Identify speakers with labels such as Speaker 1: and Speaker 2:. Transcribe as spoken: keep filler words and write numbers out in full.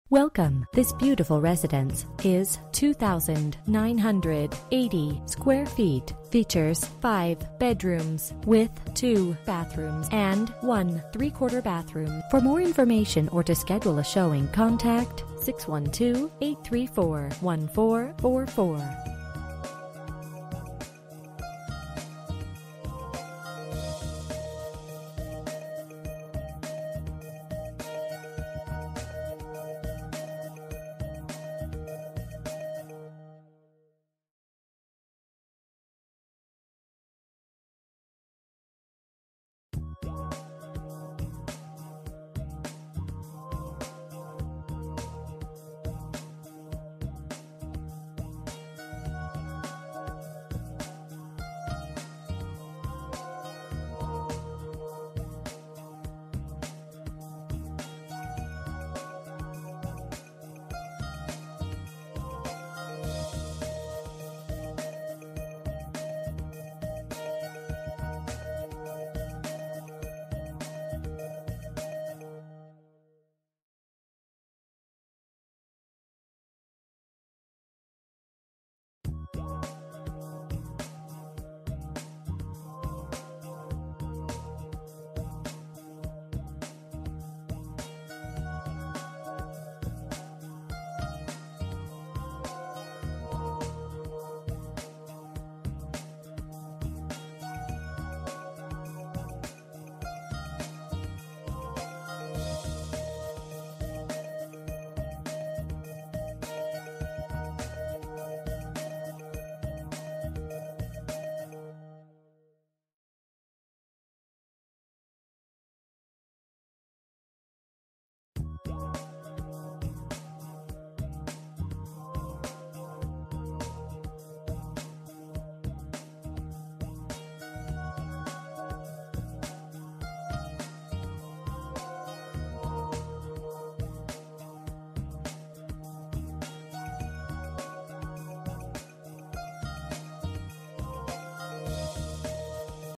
Speaker 1: Welcome. This beautiful residence is two thousand nine hundred eighty square feet. Features five bedrooms with two bathrooms and one three-quarter bathroom. For more information or to schedule a showing, contact six one two, eight three four, one four four four.